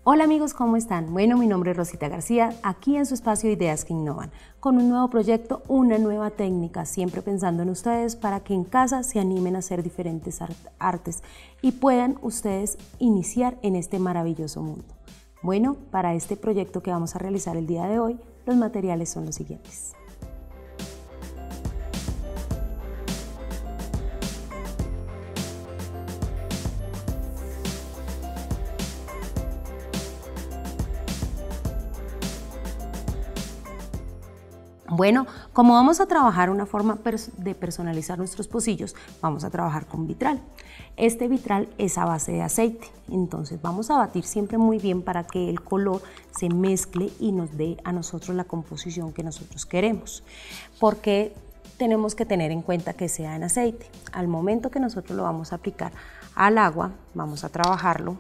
Hola amigos, ¿cómo están? Bueno, mi nombre es Rosita García, aquí en su espacio Ideas que Innovan, con un nuevo proyecto, una nueva técnica, siempre pensando en ustedes para que en casa se animen a hacer diferentes artes y puedan ustedes iniciar en este maravilloso mundo. Bueno, para este proyecto que vamos a realizar el día de hoy, los materiales son los siguientes. Bueno, como vamos a trabajar una forma de personalizar nuestros pocillos, vamos a trabajar con vitral. Este vitral es a base de aceite, entonces vamos a batir siempre muy bien para que el color se mezcle y nos dé a nosotros la composición que nosotros queremos. Porque tenemos que tener en cuenta que sea en aceite. Al momento que nosotros lo vamos a aplicar al agua, vamos a trabajarlo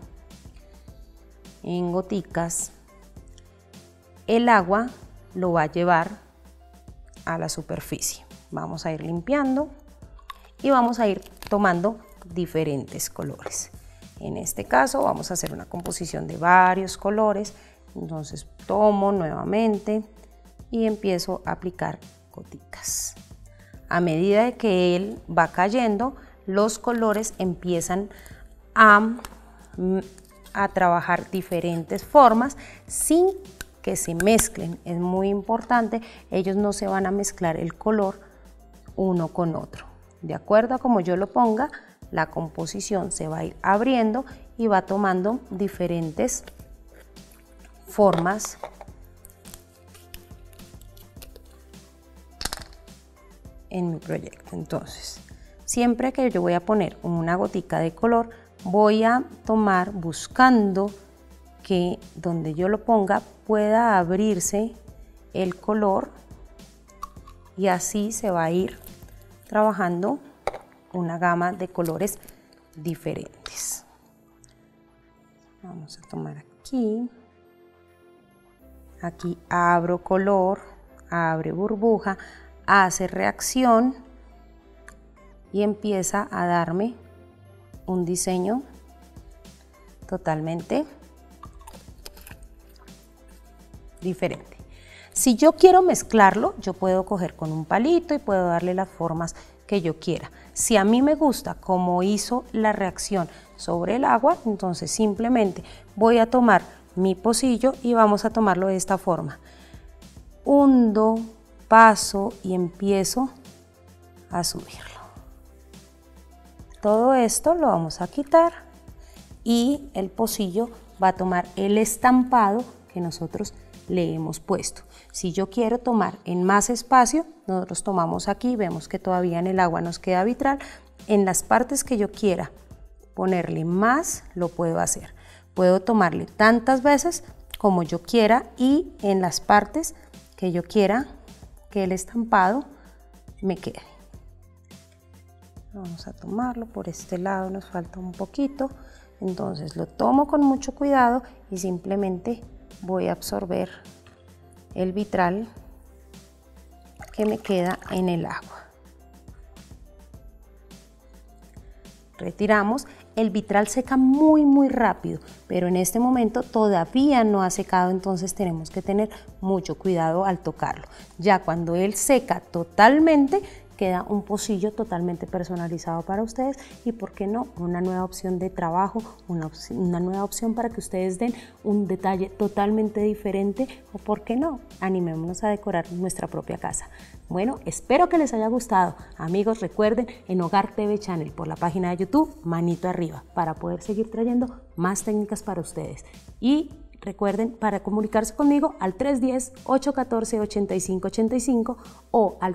en goticas. El agua lo va a llevar a la superficie. Vamos a ir limpiando y vamos a ir tomando diferentes colores. En este caso vamos a hacer una composición de varios colores, entonces tomo nuevamente y empiezo a aplicar goticas. A medida de que él va cayendo, los colores empiezan a trabajar diferentes formas sin que se mezclen. Es muy importante, ellos no se van a mezclar el color uno con otro. De acuerdo a como yo lo ponga, la composición se va a ir abriendo y va tomando diferentes formas en mi proyecto. Entonces, siempre que yo voy a poner una gotica de color, voy a tomar buscando que donde yo lo ponga pueda abrirse el color y así se va a ir trabajando una gama de colores diferentes. Vamos a tomar aquí abro color, abre burbuja, hace reacción y empieza a darme un diseño totalmente diferente. Si yo quiero mezclarlo, yo puedo coger con un palito y puedo darle las formas que yo quiera. Si a mí me gusta cómo hizo la reacción sobre el agua, entonces simplemente voy a tomar mi pocillo y vamos a tomarlo de esta forma. Hundo, paso y empiezo a subirlo. Todo esto lo vamos a quitar y el pocillo va a tomar el estampado que nosotros le hemos puesto. Si yo quiero tomar en más espacio, nosotros tomamos aquí, vemos que todavía en el agua nos queda vitral. En las partes que yo quiera ponerle más, lo puedo hacer. Puedo tomarle tantas veces como yo quiera y en las partes que yo quiera que el estampado me quede. Vamos a tomarlo por este lado, nos falta un poquito, entonces lo tomo con mucho cuidado y simplemente voy a absorber el vitral que me queda en el agua. Retiramos, el vitral seca muy rápido, pero en este momento todavía no ha secado, entonces tenemos que tener mucho cuidado al tocarlo. Ya cuando él seca totalmente, queda un pocillo totalmente personalizado para ustedes y, ¿por qué no?, una nueva opción de trabajo, una nueva opción para que ustedes den un detalle totalmente diferente o, ¿por qué no?, animémonos a decorar nuestra propia casa. Bueno, espero que les haya gustado. Amigos, recuerden, en Hogar TV Channel por la página de YouTube, manito arriba, para poder seguir trayendo más técnicas para ustedes. Y recuerden, para comunicarse conmigo al 310-814-8585 o al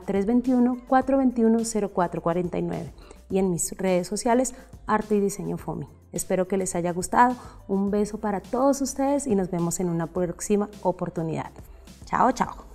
321-421-0449 y en mis redes sociales Arte y Diseño FOMI. Espero que les haya gustado. Un beso para todos ustedes y nos vemos en una próxima oportunidad. Chao, chao.